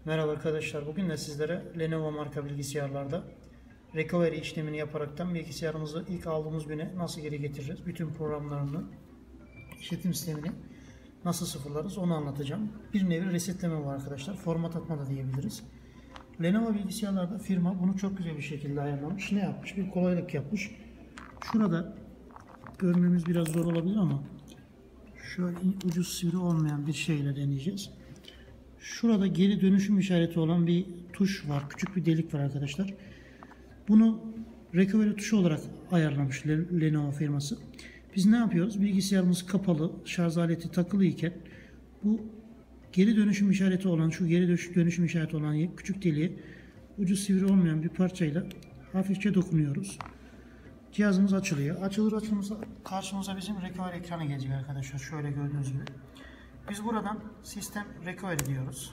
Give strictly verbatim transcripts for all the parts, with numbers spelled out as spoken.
Merhaba arkadaşlar. Bugün de sizlere Lenovo marka bilgisayarlarda recovery işlemini yaparaktan bilgisayarımızı ilk aldığımız güne nasıl geri getiririz? Bütün programlarını, işletim sistemini nasıl sıfırlarız onu anlatacağım. Bir nevi resetleme var arkadaşlar. Format atma da diyebiliriz. Lenovo bilgisayarlarda firma bunu çok güzel bir şekilde ayarlamış. Ne yapmış? Bir kolaylık yapmış. Şurada görmemiz biraz zor olabilir ama şöyle ucu sivri olmayan bir şeyle deneyeceğiz. Şurada geri dönüşüm işareti olan bir tuş var. Küçük bir delik var arkadaşlar. Bunu recovery tuşu olarak ayarlamış Lenovo firması. Biz ne yapıyoruz? Bilgisayarımız kapalı, şarj aleti takılı iken bu geri dönüşüm işareti olan, şu geri dönüşüm işareti olan küçük deliğe ucu sivri olmayan bir parçayla hafifçe dokunuyoruz. Cihazımız açılıyor. Açılır açılmaz karşımıza bizim recovery ekranı gelecek arkadaşlar. Şöyle gördüğünüz gibi. Biz buradan sistem recovery diyoruz.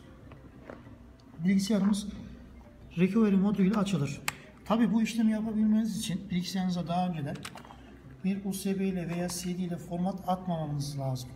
Bilgisayarımız recovery moduyla açılır. Tabi bu işlemi yapabilmeniz için bilgisayarınıza daha önceden bir U S B ile veya C D ile format atmamamız lazım.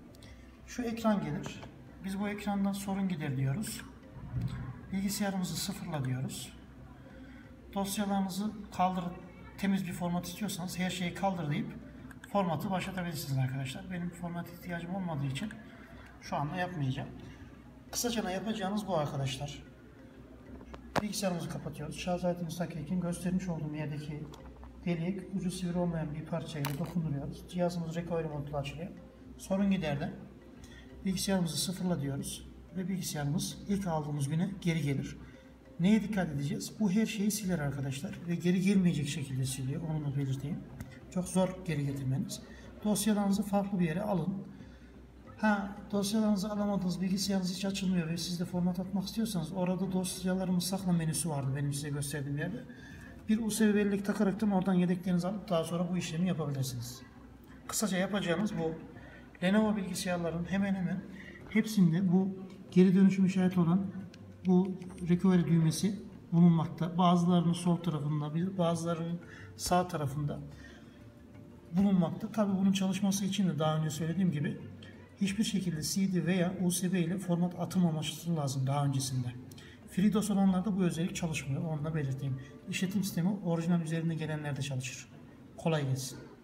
Şu ekran gelir. Biz bu ekrandan sorun gider diyoruz. Bilgisayarımızı sıfırla diyoruz. Dosyalarınızı kaldırıp temiz bir format istiyorsanız her şeyi kaldır deyip formatı başlatabilirsiniz arkadaşlar. Benim format ihtiyacım olmadığı için şu anda yapmayacağım. Kısaca yapacağınız bu arkadaşlar. Bilgisayarımızı kapatıyoruz. Şarj aletimizi takırken göstermiş olduğum yerdeki deliğe ucu sivri olmayan bir parçayla dokunduruyoruz. Cihazımız recovery modunda açılıyor. Sorun giderden bilgisayarımızı sıfırla diyoruz ve bilgisayarımız ilk aldığımız güne geri gelir. Neye dikkat edeceğiz? Bu her şeyi siler arkadaşlar ve geri gelmeyecek şekilde siliyor. Onu da belirteyim. Çok zor geri getirmeniz. Dosyalarınızı farklı bir yere alın. Ha, dosyalarınızı alamadığınız bilgisayarınız hiç açılmıyor ve siz de format atmak istiyorsanız orada dosyalarımı sakla menüsü vardı benim size gösterdiğim yerde. Bir U S B bellek takaraktan oradan yedeklerinizi alıp daha sonra bu işlemi yapabilirsiniz. Kısaca yapacağınız bu. Lenovo bilgisayarların hemen hemen hepsinde bu geri dönüşüm işareti olan bu recovery düğmesi bulunmakta. Bazılarının sol tarafında, bazılarının sağ tarafında bulunmakta. Tabi bunun çalışması için de daha önce söylediğim gibi hiçbir şekilde C D veya U S B ile format atılmaması lazım daha öncesinde. FreeDOS olanlarda bu özellik çalışmıyor. Onu da belirteyim. İşletim sistemi orijinal üzerinde gelenlerde çalışır. Kolay gelsin.